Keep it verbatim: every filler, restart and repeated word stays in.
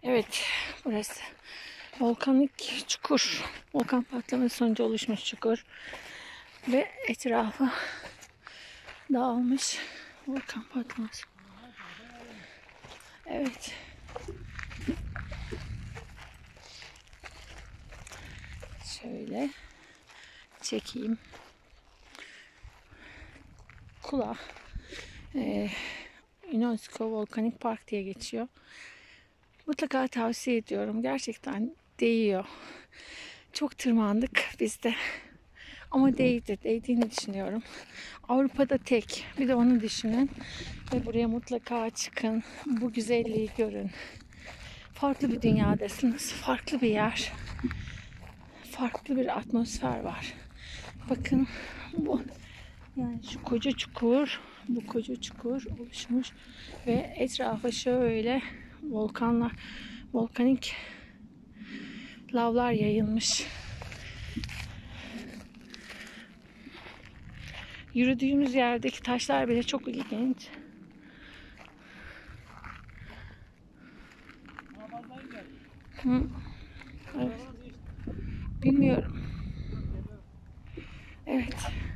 Evet, burası volkanik çukur. Volkan patlaması sonucu oluşmuş çukur. Ve etrafı dağılmış volkan patlaması. Evet. Şöyle çekeyim. Kula. Ee, UNESCO Volkanik Park diye geçiyor. Mutlaka tavsiye ediyorum. Gerçekten değiyor. Çok tırmandık biz de. Ama değdi. Değdiğini düşünüyorum. Avrupa'da tek. Bir de onu düşünün. Ve buraya mutlaka çıkın. Bu güzelliği görün. Farklı bir dünyadasınız. Farklı bir yer. Farklı bir atmosfer var. Bakın bu. Yani şu koca çukur. Bu koca çukur oluşmuş. Ve etrafı şöyle volkanlar, volkanik lavlar yayılmış. Yürüdüğümüz yerdeki taşlar bile çok ilginç. Hı. Evet. Bilmiyorum. Evet.